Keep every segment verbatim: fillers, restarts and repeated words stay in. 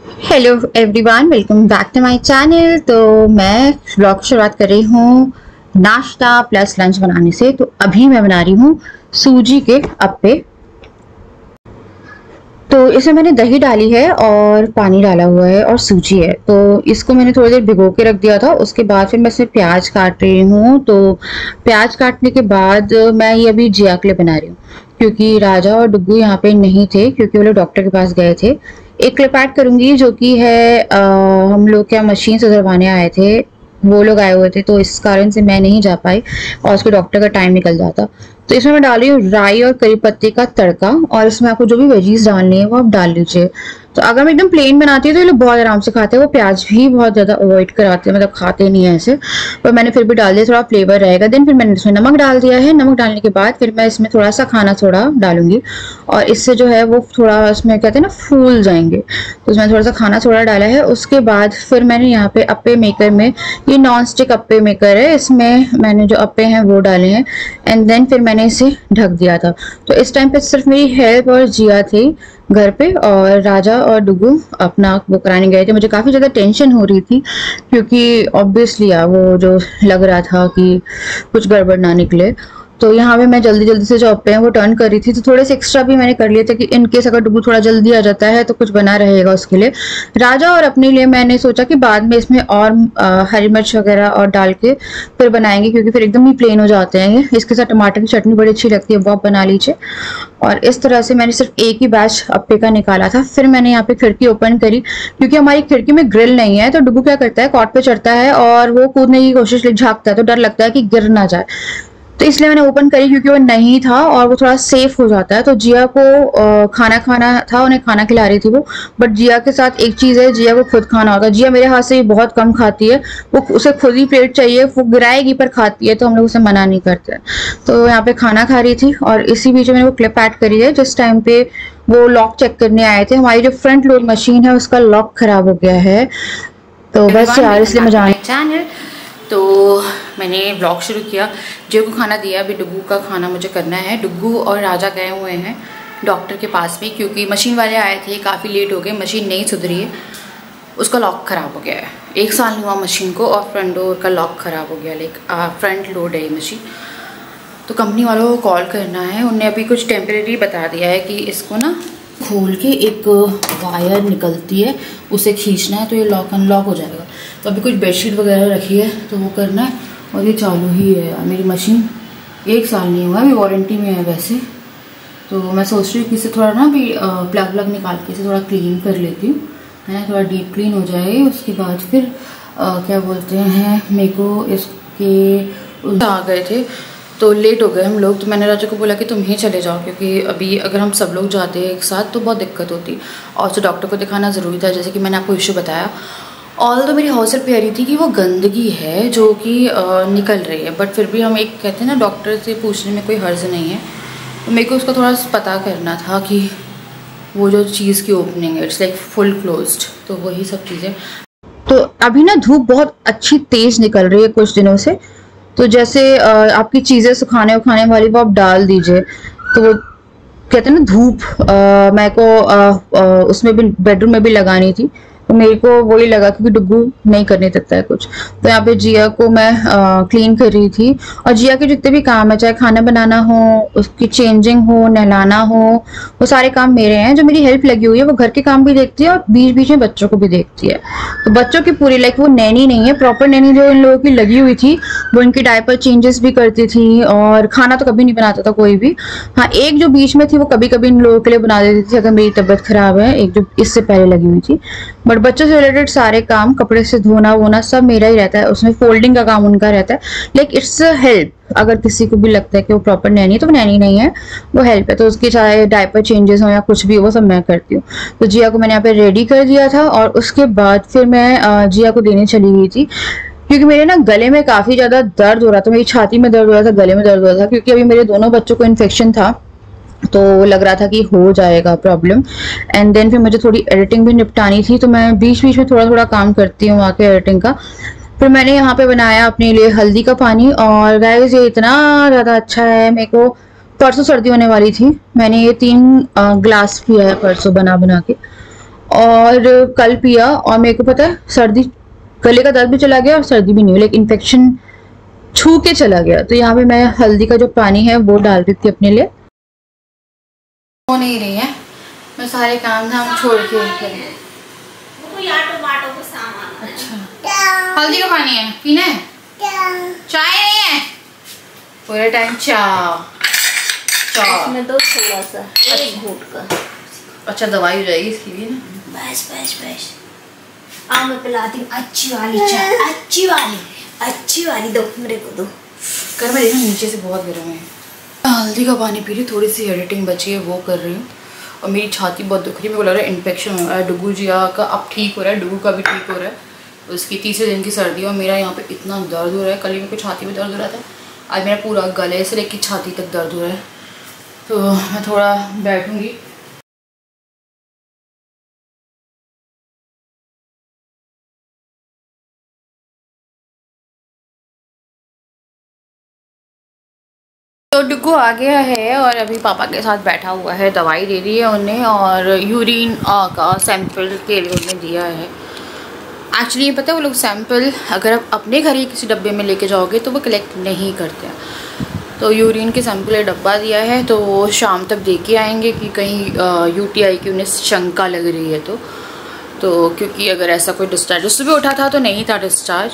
Hello everyone, welcome back to my channel. तो मैं vlog की शुरुआत कर रही हूँ नाश्ता प्लस लंच बनाने से। तो अभी मैं बना रही हूँ सूजी के अप्पे। तो इसमें मैंने दही डाली है और पानी डाला हुआ है और सूजी है। तो इसको मैंने थोड़ी देर भिगो के रख दिया था। उसके बाद फिर मैं इसमें प्याज काट रही हूँ। तो प्याज काटने के बाद मैं ये अभी जिया के लिए बना रही हूँ, क्योंकि राजा और डुग्गू यहाँ पे नहीं थे, क्योंकि वो लोग डॉक्टर के पास गए थे। एक क्लिप ऐड करूंगी जो कि है आ, हम लोग क्या मशीन से धरवाने आए थे, वो लोग आए हुए थे, तो इस कारण से मैं नहीं जा पाई और उसके डॉक्टर का टाइम निकल जाता। तो इसमें मैं डाल रही हूँ राई और करी पत्ते का तड़का, और इसमें आपको जो भी वेजीज डालनी है वो आप डाल लीजिए। तो अगर मैं एकदम प्लेन बनाती हूँ तो ये लोग बहुत आराम से खाते हैं, वो प्याज भी बहुत ज्यादा अवॉइड कराते हैं, मतलब खाते नहीं है ऐसे। पर मैंने फिर भी डाल दिया, थोड़ा फ्लेवर रहेगा। देन फिर मैंने इसमें नमक डाल दिया है। नमक डालने के बाद फिर मैं इसमें थोड़ा सा खाना सोडा डालूंगी, और इससे जो है वो थोड़ा इसमें कहते हैं ना फूल जाएंगे। तो उसमें थोड़ा सा खाना सोडा डाला है। उसके बाद फिर मैंने यहाँ पे अप्पे मेकर में, ये नॉन स्टिक अप्पे मेकर है, इसमें मैंने जो अप्पे हैं वो डाले हैं। एंड देन फिर मैंने इसे ढक दिया था। तो इस टाइम पे सिर्फ मेरी हेल्प और जिया थी घर पे, और राजा और डुगू अपना वो कराने गए थे। मुझे काफ़ी ज़्यादा टेंशन हो रही थी, क्योंकि ऑब्वियसली वो जो लग रहा था कि कुछ गड़बड़ ना निकले। तो यहाँ पे मैं जल्दी जल्दी से जो अप्पे हैं वो टर्न कर रही थी। तो थोड़े से एक्स्ट्रा भी मैंने कर लिए थे कि इन केस अगर डुगू थोड़ा जल्दी आ जाता है तो कुछ बना रहेगा उसके लिए। राजा और अपने लिए मैंने सोचा कि बाद में इसमें और आ, हरी मिर्च वगैरह और डाल के फिर बनाएंगे, क्योंकि फिर एकदम ही प्लेन हो जाते हैं ये। इसके साथ टमाटर की चटनी बड़ी अच्छी लगती है, वो आप बना लीजिए। और इस तरह से मैंने सिर्फ एक ही बैच अप्पे का निकाला था। फिर मैंने यहाँ पे खिड़की ओपन करी, क्योंकि हमारी खिड़की में ग्रिल नहीं है। तो डुगू क्या करता है, कॉट पे चढ़ता है और वो कूदने की कोशिश झांकता है, तो डर लगता है कि गिर ना जाए। तो इसलिए मैंने ओपन करी, क्योंकि वो नहीं था और वो थोड़ा सेफ हो जाता है। तो जिया को खाना खाना था, उन्हें खाना खिला रही थी वो। बट जिया के साथ एक चीज है, जिया को खुद खाना होगा। जिया मेरे हाथ से बहुत कम खाती है, वो उसे खुद ही प्लेट चाहिए, वो गिराएगी पर खाती है, तो हम लोग उसे मना नहीं करते। तो यहाँ पे खाना खा रही थी, और इसी बीच मैंने वो क्लिप ऐड करी है जिस टाइम पे वो लॉक चेक करने आए थे। हमारी जो फ्रंट लोड मशीन है उसका लॉक खराब हो गया है। तो बस यार इसलिए मैं जान चैनल तो मैंने ब्लॉग शुरू किया। जो को खाना दिया, अभी डुग्गू का खाना मुझे करना है। डुग्गू और राजा गए हुए हैं डॉक्टर के पास भी, क्योंकि मशीन वाले आए थे, काफ़ी लेट हो गए, मशीन नहीं सुधरी है, उसका लॉक ख़राब हो गया है। एक साल हुआ मशीन को, और फ्रंट डोर का लॉक ख़राब हो गया, लाइक फ्रंट लोड है ये मशीन। तो कंपनी वालों को कॉल करना है। उनने अभी कुछ टेम्परेरी बता दिया है कि इसको ना खोल के एक वायर निकलती है, उसे खींचना है तो ये लॉक अनलॉक हो जाएगा। तो अभी कुछ बेडशीट वगैरह रखी है तो वो करना है, और ये चालू ही है। मेरी मशीन एक साल नहीं हुआ, अभी वारंटी में है वैसे। तो मैं सोच रही हूँ कि इसे थोड़ा ना भी प्लग व्लग निकाल के इसे थोड़ा क्लीन कर लेती हूँ, है ना, थोड़ा डीप क्लीन हो जाए। उसके बाद फिर आ, क्या बोलते हैं, मेरे को इसके आ गए थे तो लेट हो गए हम लोग। तो मैंने राजा को बोला कि तुम ही चले जाओ, क्योंकि अभी अगर हम सब लोग जाते हैं एक साथ तो बहुत दिक्कत होती। और तो डॉक्टर को दिखाना ज़रूरी था, जैसे कि मैंने आपको इशू बताया। ऑल तो मेरी हौसला पे आ रही थी कि वो गंदगी है जो कि निकल रही है, बट फिर भी हम एक कहते हैं ना, डॉक्टर से पूछने में कोई हर्ज नहीं है। तो मेरे को उसका थोड़ा पता करना था कि वो जो चीज़ की ओपनिंग है इट्स लाइक फुल क्लोज्ड, तो वही सब चीज़ें। तो अभी ना धूप बहुत अच्छी तेज निकल रही है कुछ दिनों से। तो जैसे आपकी चीजें सुखाने उखाने वाली वो आप डाल दीजिए। तो वो कहते हैं ना धूप, मेरे को आ, आ, उसमें भी बेडरूम में भी लगानी थी, तो मेरे को वही लगा क्योंकि डुग्गू नहीं करने देता है कुछ। तो यहाँ पे जिया को मैं आ, क्लीन कर रही थी, और जिया के जितने भी काम है, चाहे खाना बनाना हो, उसकी चेंजिंग हो, नहलाना हो, वो सारे काम मेरे हैं। जो मेरी हेल्प लगी हुई है वो घर के काम भी देखती है और बीच बीच में बच्चों को भी देखती है। तो बच्चों की पूरी लाइक वो नैनी नहीं है, प्रॉपर नैनी जो इन लोगों की लगी हुई थी, वो इनकी डायपर चेंजेस भी करती थी, और खाना तो कभी नहीं बनाता था कोई भी। हाँ, एक जो बीच में थी वो कभी कभी इन लोगों के लिए बना देती थी अगर मेरी तबीयत खराब है, एक जो इससे पहले लगी हुई थी। बट बच्चों से रिलेटेड सारे काम, कपड़े से धोना वोना सब मेरा ही रहता है, उसमें फोल्डिंग का काम उनका रहता है। Like it's help. अगर किसी को भी लगता है कि वो प्रॉपर नैनी है तो वो नैनी नहीं है, वो हेल्प है। तो उसकी चाहे डायपर चेंजेस हो या कुछ भी हो, वो सब मैं करती हूँ। तो जिया को मैंने यहाँ पे रेडी कर दिया था, और उसके बाद फिर मैं जिया को देने चली गई थी, क्योंकि मेरे ना गले में काफी ज्यादा दर्द हो रहा था, मेरी छाती में दर्द हो रहा था, गले में दर्द हो रहा था, क्योंकि अभी मेरे दोनों बच्चों को इन्फेक्शन था। तो लग रहा था कि हो जाएगा प्रॉब्लम। एंड देन फिर मुझे थोड़ी एडिटिंग भी निपटानी थी, तो मैं बीच बीच में थोड़ा थोड़ा काम करती हूँ आके एडिटिंग का। फिर मैंने यहाँ पे बनाया अपने लिए हल्दी का पानी, और गाइस ये इतना ज़्यादा अच्छा है। मेरे को परसों सर्दी होने वाली थी, मैंने ये तीन ग्लास पिया है परसों बना बना के। और कल पिया और मेरे को पता है सर्दी, गले का दर्द भी चला गया और सर्दी भी नहीं हुई, लेकिन इन्फेक्शन छू के चला गया। तो यहाँ पे मैं हल्दी का जो पानी है वो डाल रही थी अपने लिए। हो नहीं रही है, मैं सारे काम धाम छोड़ के अच्छा हल्दी का पानी है पीना है, चाय नहीं है पूरे टाइम चाय चाय इसमें दो थोड़ा सा एक घूंट का। अच्छा दवाई हो जाएगी इसकी भी ना। बस बस बस आओ मैं पिलाती हूँ अच्छी वाली चाय, अच्छी वाली अच्छी वाली दो मेरे को दो। कर मैं देखा नीचे से बहुत गर्म है। हल्दी का पानी पी रही, थोड़ी सी एडिटिंग बची है वो कर रही हूँ और मेरी छाती बहुत दुख रही है। मेरे को लग रहा है इन्फेक्शन हो रहा है। डुगू जिया का अब ठीक हो रहा है, डुगू का भी ठीक हो रहा है, उसकी तीसरे दिन की सर्दी और मेरा यहाँ पे इतना दर्द हो रहा है। कल ही मेरे को छाती में दर्द हो रहा था, आज मेरा पूरा गले से लेकर छाती तक दर्द हो रहा है। तो मैं थोड़ा बैठूँगी। तो डुगू आ गया है और अभी पापा के साथ बैठा हुआ है, दवाई दे दी है उन्हें और यूरिन का सैंपल के लिए उन्हें दिया है। एक्चुअली ये पता है वो लोग सैंपल अगर आप अपने घर ही किसी डब्बे में लेके जाओगे तो वो कलेक्ट नहीं करते हैं। तो यूरिन के सैंपल का डब्बा दिया है, तो वो शाम तक दे के आएंगे कि कहीं यूटीआई की उन्हें शंका लग रही है तो तो क्योंकि अगर ऐसा कोई डिस्चार्ज सुबह उठा था तो नहीं था डिस्चार्ज,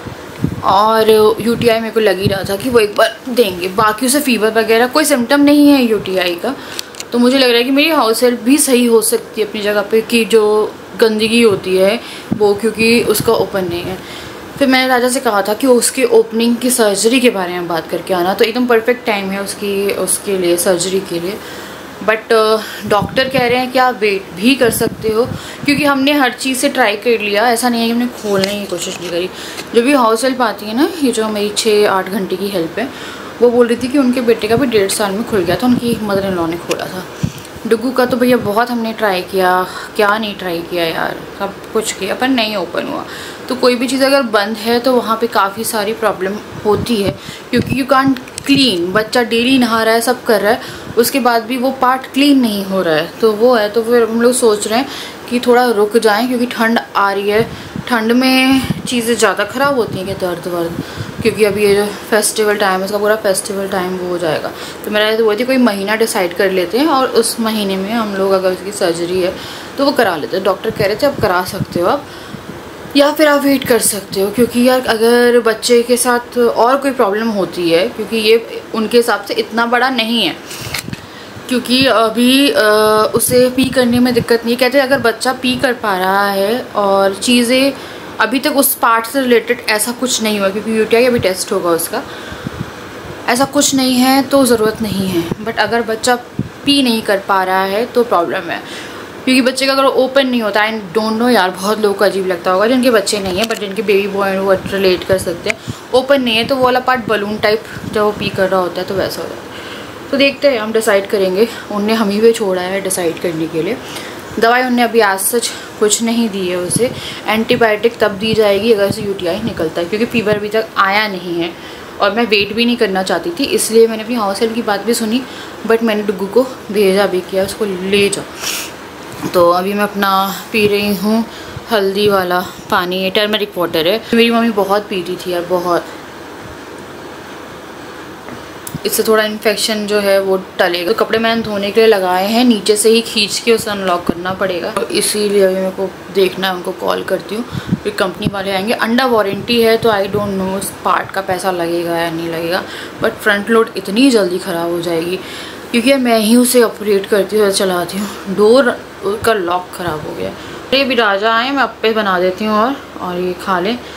और यूटीआई मेरे को लग ही रहा था कि वो एक बार देंगे। बाकी उसे फीवर वगैरह कोई सिम्टम नहीं है यूटीआई का, तो मुझे लग रहा है कि मेरी हाउस हेल्प भी सही हो सकती है अपनी जगह पे कि जो गंदगी होती है वो क्योंकि उसका ओपन नहीं है। फिर मैंने राजा से कहा था कि उसके ओपनिंग की सर्जरी के बारे में बात करके आना, तो एकदम परफेक्ट टाइम है उसकी उसके लिए सर्जरी के लिए। बट डॉक्टर कह रहे हैं कि आप वेट भी कर सकते हो, क्योंकि हमने हर चीज़ से ट्राई कर लिया, ऐसा नहीं है कि हमने खोलने की कोशिश नहीं करी। जो भी हाउस हेल्प आती है ना, ये जो मेरी छः आठ घंटे की हेल्प है, वो बोल रही थी कि उनके बेटे का भी डेढ़ साल में खुल गया था, उनकी मदर इन लॉ ने खोला था। डुगू का तो भैया बहुत हमने ट्राई किया, क्या नहीं ट्राई किया यार, सब कुछ किया पर नहीं ओपन हुआ। तो कोई भी चीज़ अगर बंद है तो वहाँ पे काफ़ी सारी प्रॉब्लम होती है, क्योंकि यू कांट क्लीन। बच्चा डेली नहा रहा है, सब कर रहा है, उसके बाद भी वो पार्ट क्लीन नहीं हो रहा है, तो वो है। तो फिर हम लोग सोच रहे हैं कि थोड़ा रुक जाएं, क्योंकि ठंड आ रही है, ठंड में चीज़ें ज़्यादा ख़राब होती हैं कि दर्द वर्द, क्योंकि अभी ये जो फेस्टिवल टाइम है इसका पूरा फेस्टिवल टाइम वो हो जाएगा। तो मेरा तो वो थी कोई महीना डिसाइड कर लेते हैं और उस महीने में हम लोग अगर उसकी सर्जरी है तो वो करा लेते हैं। डॉक्टर कह रहे थे अब करा सकते हो आप, या फिर आप वेट कर सकते हो, क्योंकि यार अगर बच्चे के साथ और कोई प्रॉब्लम होती है, क्योंकि ये उनके हिसाब से इतना बड़ा नहीं है, क्योंकि अभी आ, उसे पी करने में दिक्कत नहीं है। कहते हैं अगर बच्चा पी कर पा रहा है और चीज़ें अभी तक उस पार्ट से रिलेटेड ऐसा कुछ नहीं हुआ, क्योंकि यूटीआई अभी टेस्ट होगा उसका, ऐसा कुछ नहीं है तो ज़रूरत नहीं है। बट अगर बच्चा पी नहीं कर पा रहा है तो प्रॉब्लम है, क्योंकि बच्चे का अगर ओपन नहीं होता, आई डोंट नो यार, बहुत लोगों को अजीब लगता होगा जिनके बच्चे नहीं है, बट जिनके बेबी बॉय वो रिलेट कर सकते हैं। ओपन नहीं है तो वो वाला पार्ट बलून टाइप जब वो पी कर रहा होता है तो वैसा हो जाता है। तो देखते हैं, हम डिसाइड करेंगे। उनने हम ही पे छोड़ा है डिसाइड करने के लिए। दवाई उनने अभी आज सच कुछ नहीं दी है उसे, एंटीबायोटिक तब दी जाएगी अगर से यूटीआई निकलता है, क्योंकि फीवर अभी तक आया नहीं है और मैं वेट भी नहीं करना चाहती थी, इसलिए मैंने अपनी हाउस हेल्प की बात भी सुनी। बट मैंने डुगू को भेजा भी किया, उसको ले जाओ। तो अभी मैं अपना पी रही हूँ हल्दी वाला पानी, ये टर्मरिक वाटर है, मेरी मम्मी बहुत पीती थी यार, बहुत। इससे थोड़ा इन्फेक्शन जो है वो टलेगा। तो कपड़े मैंने धोने के लिए लगाए हैं, नीचे से ही खींच के उसे अनलॉक करना पड़ेगा, तो इसीलिए अभी मेरे को देखना है, उनको कॉल करती हूँ, फिर कंपनी वाले आएंगे। अंडर वारंटी है तो आई डोंट नो उस पार्ट का पैसा लगेगा या नहीं लगेगा, बट फ्रंट लोड इतनी जल्दी ख़राब हो जाएगी क्योंकि मैं ही उसे ऑपरेट करती हूँ, चलाती हूँ। डोर का लॉक ख़राब हो गया। ये भी राजा आए, मैं अप्पे बना देती हूँ और और ये खा लें।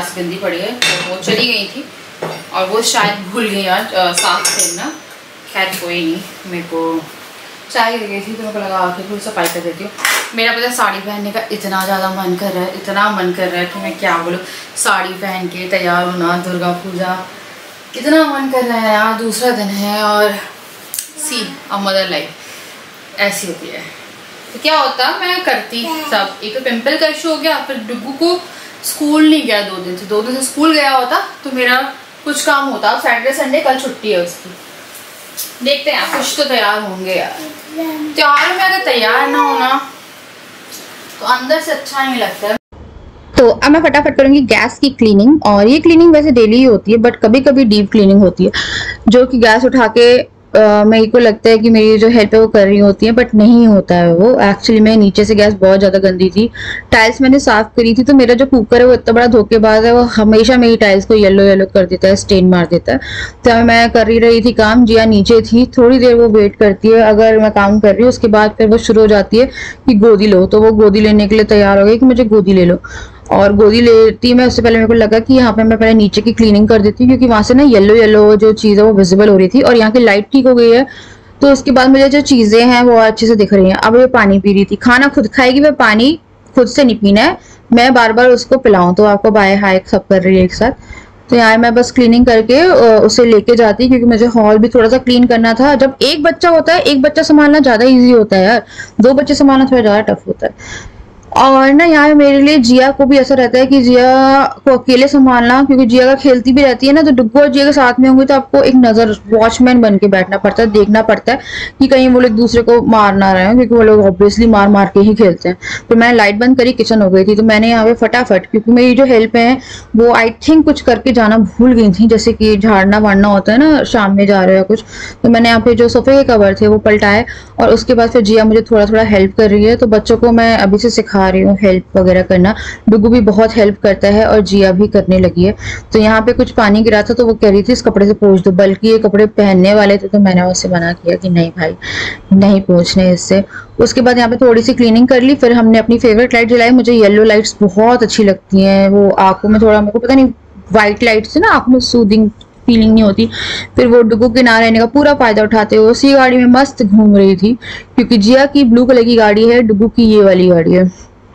प्याज गंदी पड़ी है, तो वो चली गई थी और वो शायद भूल गई आज साफ करना। खैर कोई नहीं, मेरे को चाय गिर गई थी तो मेरे को लगा आके थोड़ी सफाई कर देती हूँ। मेरा पता साड़ी पहनने का इतना ज़्यादा मन कर रहा है, इतना मन कर रहा है कि मैं क्या बोलूँ। साड़ी पहन के तैयार होना, दुर्गा पूजा, इतना मन कर रहा है यार। दूसरा दिन है और सी अ मदर लाइफ ऐसी होती है। तो क्या होता मैं करती सब, एक तो पिंपल का इशू हो गया, फिर डुग्गू को स्कूल नहीं गया दो दिन से, दो दिन से स्कूल गया होता तो मेरा कुछ काम होता। सैटरडे संडे कल छुट्टी है उसकी, देखते हैं कुछ तो तैयार होंगे यार। त्योहार में अगर तैयार ना होना तो अंदर से अच्छा नहीं लगता है। तो अब मैं फटाफट करूंगी गैस की क्लीनिंग, और ये क्लीनिंग वैसे डेली ही होती है बट कभी कभी डीप क्लीनिंग होती है, जो कि गैस उठा के Uh, मेरे को लगता है कि मेरी जो हेल्प है वो कर रही होती है बट नहीं होता है वो। एक्चुअली मैं नीचे से गैस बहुत ज़्यादा गंदी थी, टाइल्स मैंने साफ करी थी, तो मेरा जो कुकर है वो इतना बड़ा धोखेबाज है, वो हमेशा मेरी टाइल्स को येलो येलो कर देता है, स्टेन मार देता है। तो मैं कर ही रही थी काम, जिया नीचे थी, थोड़ी देर वो वेट करती है अगर मैं काम कर रही हूँ, उसके बाद फिर वो शुरू हो जाती है कि गोदी लो, तो वो गोदी लेने के लिए तैयार हो गई कि मुझे गोदी ले लो। और गोदी लेती मैं उससे पहले मेरे को लगा कि यहाँ पे मैं पहले नीचे की क्लीनिंग कर देती हूँ, क्योंकि वहां से ना येलो येलो जो चीज़ है वो विजिबल हो रही थी, और यहाँ की लाइट ठीक हो गई है। तो उसके बाद मुझे जो चीज़ें हैं वो अच्छे से दिख रही हैं। अब ये पानी पी रही थी, खाना खुद खाएगी, वह पानी खुद से नहीं पीना है, मैं बार बार उसको पिलाऊं। तो आपको बाय हाय सब कर रही है एक साथ। तो यार मैं बस क्लीनिंग करके उसे लेके जाती, क्योंकि मुझे हॉल भी थोड़ा सा क्लीन करना था। जब एक बच्चा होता है, एक बच्चा संभालना ज़्यादा ईजी होता है यार, दो बच्चे संभालना थोड़ा ज़्यादा टफ होता है। और ना यार मेरे लिए जिया को भी ऐसा रहता है कि जिया को अकेले संभालना, क्योंकि जिया का खेलती भी रहती है ना, तो डुग्गू और जिया के साथ में होंगे तो आपको एक नजर वॉचमैन बन के बैठना पड़ता है, देखना पड़ता है कि कहीं वो लोग एक दूसरे को मार ना रहे हैं, क्योंकि वो लोग ऑब्वियसली मार मार के ही खेलते हैं। तो मैंने लाइट बंद करी, किचन हो गई थी, तो मैंने यहाँ पे फटाफट, क्योंकि मेरी जो हेल्प है वो आई थिंक कुछ करके जाना भूल गई थी, जैसे कि झाड़ना वाड़ना होता है ना शाम में जा रहे हो कुछ, तो मैंने यहाँ पे जो सोफे के कवर थे वो पलटाए, और उसके बाद फिर जिया मुझे थोड़ा थोड़ा हेल्प कर रही है। तो बच्चों को मैं अभी से सिखा रही हूँ हेल्प वगैरह करना। डुग्गू भी बहुत हेल्प करता है और जिया भी करने लगी है। तो यहाँ पे कुछ पानी गिरा था तो वो कह रही थी इस कपड़े से पोंछ दो, बल्कि ये कपड़े पहनने वाले थे तो मैंने उससे मना किया कि नहीं भाई नहीं पोंछने इससे। उसके बाद यहाँ पे थोड़ी सी क्लीनिंग कर ली, फिर हमने अपनी फेवरेट लाइट जलाई। मुझे येलो लाइट्स बहुत अच्छी लगती हैं, वो आंखों में थोड़ा, मेरे को पता नहीं व्हाइट लाइट से ना आंखों में सूदिंग फीलिंग नहीं होती। फिर वो डुग्गू के ना रहने का पूरा फायदा उठाते हुए उसी गाड़ी में मस्त घूम रही थी, क्योंकि जिया की ब्लू कलर की गाड़ी है, डुग्गू की ये वाली गाड़ी है।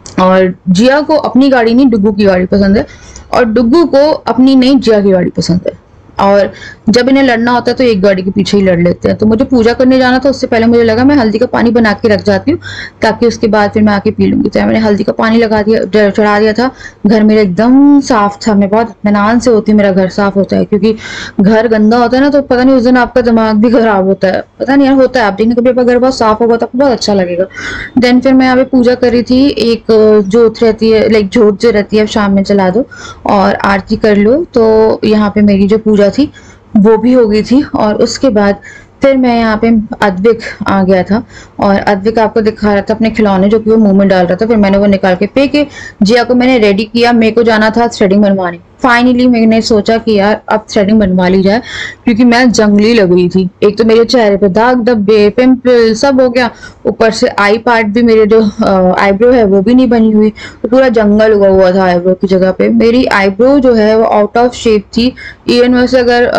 और जिया को अपनी गाड़ी नहीं डुग्गू की गाड़ी पसंद है, और डुग्गू को अपनी नहीं जिया की गाड़ी पसंद है। और जब इन्हें लड़ना होता है तो एक गाड़ी के पीछे ही लड़ लेते हैं। तो मुझे पूजा करने जाना था, उससे पहले मुझे लगा मैं हल्दी का पानी बना के रख जाती हूँ ताकि उसके बाद फिर मैं आके पी लूंगी। तो मैंने हल्दी का पानी लगा दिया, चढ़ा दिया था। घर मेरा एकदम साफ था, मैं बहुत इत्मीनान से होती, मेरा घर साफ होता है, क्योंकि घर गंदा होता है ना तो पता नहीं उस दिन आपका दिमाग भी खराब होता है, पता नहीं यार होता है। आप देखने कभी आपका घर बहुत साफ होगा तो आपको बहुत अच्छा लगेगा। देन फिर मैं यहाँ पे पूजा कर रही थी, एक जोत रहती है, लाइक जोत जो रहती है शाम में जला दो और आरती कर लो। तो यहाँ पे मेरी जो पूजा थी वो भी हो गई थी। और उसके बाद फिर मैं यहाँ पे अद्विक आ गया था, और अद्विक आपको दिखा रहा था अपने खिलौने जो कि वो मुंह में डाल रहा था। फिर मैंने वो निकाल के फेंके। जिया को मैंने रेडी किया, मेरे को जाना था थ्रेडिंग बनवाने। फाइनली मैंने सोचा कि यार अब थ्रेडिंग बनवा ली जाए, क्योंकि मैं जंगली लग रही थी। एक तो मेरे चेहरे पे दाग धब्बे पिंपल सब हो गया, ऊपर से आई पार्ट भी, मेरे जो आईब्रो है वो भी नहीं बनी हुई, तो पूरा जंगल उगा हुआ था आईब्रो की जगह पे। मेरी आईब्रो जो है वो आउट ऑफ शेप थी। इवन वैसे अगर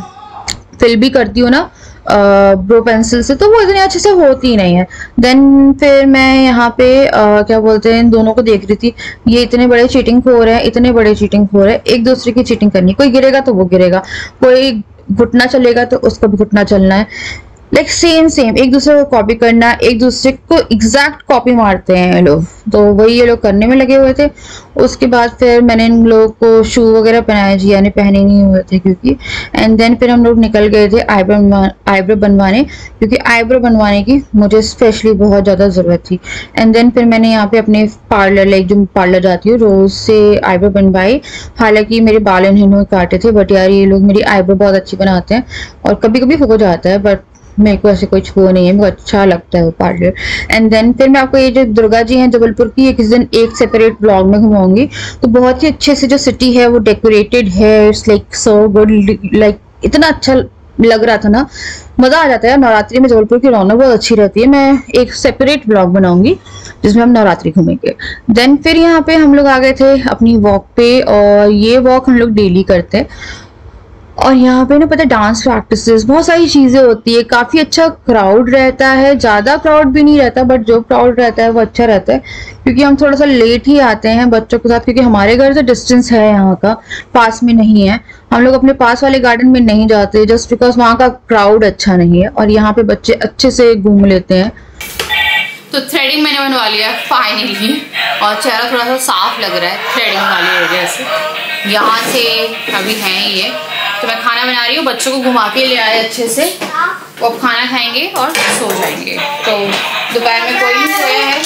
फिल भी करती हूँ ना ब्रो पेंसिल से तो वो इतनी अच्छे से होती ही नहीं है। देन फिर मैं यहाँ पे आ, क्या बोलते हैं, इन दोनों को देख रही थी, ये इतने बड़े चीटिंग खोर हैं, इतने बड़े चीटिंग खोर हैं, एक दूसरे की चीटिंग करनी। कोई गिरेगा तो वो गिरेगा, कोई घुटना चलेगा तो उसका भी घुटना चलना है, लाइक सेम सेम एक दूसरे को कॉपी करना, एक दूसरे को एग्जैक्ट कॉपी मारते हैं ये लोग। तो वही ये लोग करने में लगे हुए थे। उसके बाद फिर मैंने इन लोगों को शू वगैरह पहनाए, जिया ने पहने नहीं हुए थे क्योंकि। एंड देन फिर हम लोग निकल गए थे आईब्रो आईब्रो बनवाने, क्योंकि आईब्रो बनवाने की मुझे स्पेशली बहुत ज़्यादा ज़रूरत थी। एंड देन फिर मैंने यहाँ पे अपने पार्लर, लाइक जो पार्लर जाती हूँ रोज़ से, आईब्रो बनवाई। हालांकि मेरे बाल इन्होंने काटे थे, बट यार ये लोग मेरी आईब्रो बहुत अच्छी बनाते हैं, और कभी कभी हो जाता है बट मेरे को ऐसे कोई छुआ नहीं है, मेरे को अच्छा लगता है वो पार्लर। एंड देन फिर मैं आपको ये जो दुर्गा जी हैं जबलपुर की, किसी दिन एक सेपरेट ब्लॉग में घुमाऊंगी। तो बहुत ही अच्छे से जो सिटी है वो डेकोरेटेड है, it's like so good, like इतना अच्छा लग रहा था ना, मजा आ जाता है। नवरात्रि में जबलपुर की रौनक बहुत अच्छी रहती है। मैं एक सेपरेट ब्लॉग बनाऊंगी जिसमें हम नवरात्रि घूमेंगे। देन फिर यहाँ पे हम लोग आ गए थे अपनी वॉक पे, और ये वॉक हम लोग डेली करते हैं। और यहाँ पे ना पता है डांस प्रैक्टिसेस बहुत सारी चीजें होती है, काफी अच्छा क्राउड रहता है, ज्यादा क्राउड भी नहीं रहता, बट जो क्राउड रहता है वो अच्छा रहता है, क्योंकि हम थोड़ा सा लेट ही आते हैं बच्चों के साथ, क्योंकि हमारे घर से डिस्टेंस है यहाँ का, पास में नहीं है। हम लोग अपने पास वाले गार्डन में नहीं जाते जस्ट बिकॉज वहाँ का क्राउड अच्छा नहीं है, और यहाँ पे बच्चे अच्छे से घूम लेते हैं। तो थ्रेडिंग मैंने बनवा लिया फाइनली, और चेहरा थोड़ा सा साफ लग रहा है थ्रेडिंग वाली वजह से। यहाँ से अभी हैं ये, तो मैं खाना बना रही हूँ, बच्चों को घुमा के ले आए अच्छे से, वो अब खाना खाएंगे और सो जाएंगे। तो दोपहर में कोई नहीं सोया है,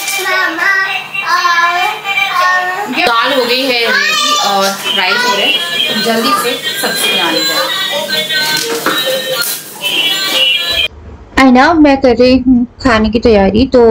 दाल हो गई है रेडी और राइस हो रहे हैं, जल्दी से सब्जी बना ली जाए। आई ना मैं कर रही हूँ खाने की तैयारी। तो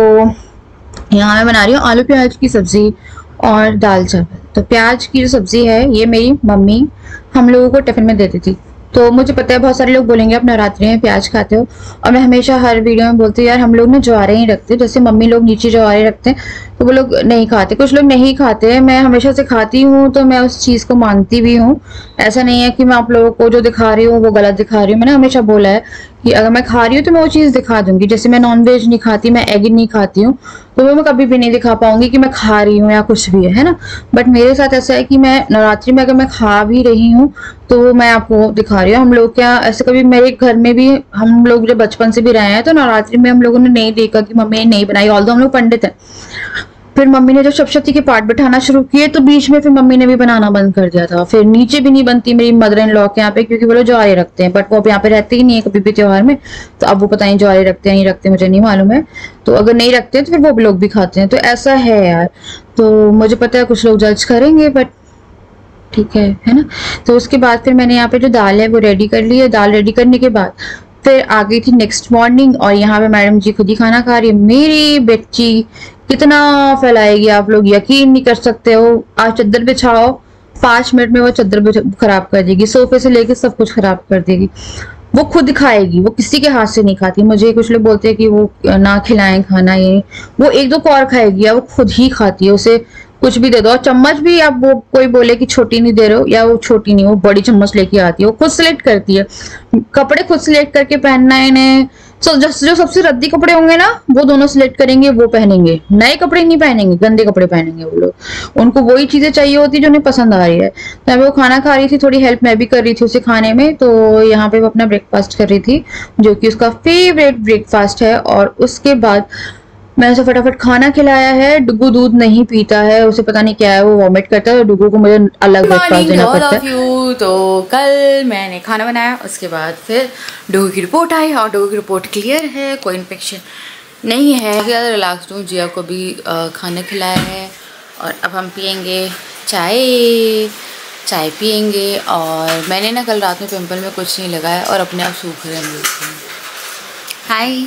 यहाँ मैं बना रही हूँ आलू प्याज की सब्जी और दाल चावल। तो प्याज की जो सब्जी है ये मेरी मम्मी हम लोगों को टिफिन में देती थी। तो मुझे पता है बहुत सारे लोग बोलेंगे आप नवरात्रि में प्याज खाते हो, और मैं हमेशा हर वीडियो में बोलती हूँ यार हम लोग ना ज्वारे ही रखते, जैसे मम्मी लोग नीचे ज्वारे रखते हैं तो वो लोग नहीं खाते, कुछ लोग नहीं खाते हैं, मैं हमेशा से खाती हूँ, तो मैं उस चीज़ को मानती भी हूँ। ऐसा नहीं है कि मैं आप लोगों को जो दिखा रही हूँ वो गलत दिखा रही हूँ। मैंने हमेशा बोला है कि अगर मैं खा रही हूँ तो मैं वो चीज़ दिखा दूंगी। जैसे मैं नॉनवेज नहीं खाती, मैं एग नहीं खाती हूँ, तो वो मैं कभी भी नहीं दिखा पाऊंगी कि मैं खा रही हूँ या कुछ भी है, है ना। बट मेरे साथ ऐसा है कि मैं नवरात्रि में अगर मैं खा भी रही हूँ तो मैं आपको दिखा रही हूँ। हम लोग क्या ऐसे कभी मेरे घर में भी हम लोग जब बचपन से भी रहे हैं तो नवरात्रि में हम लोगों ने नहीं देखा कि मम्मी ने नहीं बनाई, ऑल्दो हम लोग पंडित हैं। फिर मम्मी ने जब सप्तशती के पाठ बैठाना शुरू किए तो बीच में फिर मम्मी ने भी बनाना बंद कर दिया था। फिर नीचे भी नहीं बनती मेरी मदर इन लॉ के यहाँ पे, क्योंकि वो लोग ज्वारे रखते हैं, बट वो अब यहाँ पे रहते ही नहीं है कभी भी त्योहार में। तो अब वो पता नहीं ज्वारे रखते हैं नहीं रखते, मुझे नहीं मालूम है। तो अगर नहीं रखते हैं तो फिर वो लोग भी खाते हैं, तो ऐसा है यार। तो मुझे पता है कुछ लोग जज करेंगे, बट ठीक है है ना। तो उसके बाद फिर मैंने यहाँ पे जो दाल है वो रेडी कर ली है। दाल रेडी करने के बाद फिर आ गई थी नेक्स्ट मॉर्निंग, और यहाँ पे मैडम जी खुद ही खाना खा रही है। मेरी बच्ची कितना फैलाएगी आप लोग यकीन नहीं कर सकते हो। आज चादर बिछाओ, पांच मिनट में वो चादर खराब कर देगी, सोफे से लेके सब कुछ खराब कर देगी। वो खुद खाएगी, वो किसी के हाथ से नहीं खाती। मुझे कुछ लोग बोलते हैं कि वो ना खिलाएं खाना, ये वो एक दो कौर खाएगी या वो खुद ही खाती है। उसे कुछ भी दे दो, और चम्मच भी आप वो कोई बोले कि छोटी नहीं दे रहे हो, या वो छोटी नहीं, वो बड़ी चम्मच लेके आती है, वो खुद सिलेक्ट करती है। कपड़े खुद सिलेक्ट करके पहनना है इन्हें। सो जो, जो सबसे रद्दी कपड़े होंगे ना वो दोनों सिलेक्ट करेंगे, वो पहनेंगे। नए कपड़े नहीं पहनेंगे, गंदे कपड़े पहनेंगे वो लोग। उनको वही चीजें चाहिए होती है जो उन्हें पसंद आ रही है। तो अभी वो खाना खा रही थी, थोड़ी हेल्प मैं भी कर रही थी उसे खाने में। तो यहाँ पे वो अपना ब्रेकफास्ट कर रही थी जो कि उसका फेवरेट ब्रेकफास्ट है। और उसके बाद मैंने उसे फटाफट खाना खिलाया है। डुगू दूध नहीं पीता है, उसे पता नहीं क्या है, वो वॉमिट करता है। डुगू को मुझे अलग ब्रेकफास्ट देना पड़ता है। तो कल मैंने खाना बनाया, उसके बाद फिर डुगू की रिपोर्ट आई, और डुगू की रिपोर्ट क्लियर है, कोई इन्फेक्शन नहीं है। ज़्यादा रिलैक्स हूँ, जिया को भी खाना खिलाया है, और अब हम पियेंगे चाय चाय पियेंगे। और मैंने ना कल रात में पिंपल में कुछ नहीं लगाया और अपने आप सूख रहे हैं। हाय,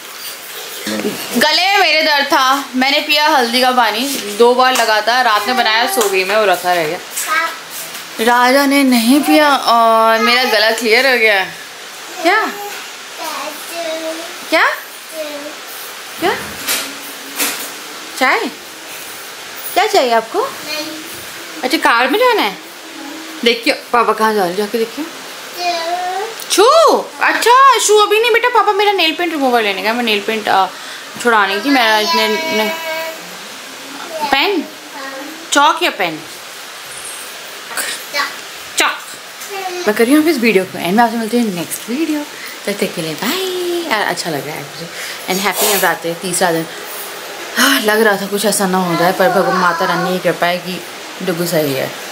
गले में मेरे दर्द था, मैंने पिया हल्दी का पानी दो बार लगातार, रात में बनाया सो गई मैं, वो रखा रह गया। राजा ने नहीं पिया और मेरा गला क्लियर हो गया। क्या क्या क्या चाय क्या चाहिए आपको? अच्छा कार में जाना है, देखियो पापा कहाँ जा रहे, जाके देखियो। शू, अच्छा शू अभी नहीं बेटा, पापा मेरा नेल पेंट रिमूवर लेने का, मैं नेल पेंट छुड़ानी थी। मेरा इसने ने, पेन चौक या पेन चौक मैं कर रही हूँ इस वीडियो को, एंड मैं आपसे मिलती हूँ नेक्स्ट वीडियो। तब तक के लिए बाय। अच्छा लग रहा है मुझे, एंड हैप्पी नवरात्रि तीसरा दिन। हाँ लग रहा था कुछ ऐसा ना हो जाए, पर भगवान माता रानी की कृपा है कि डुगू सही है।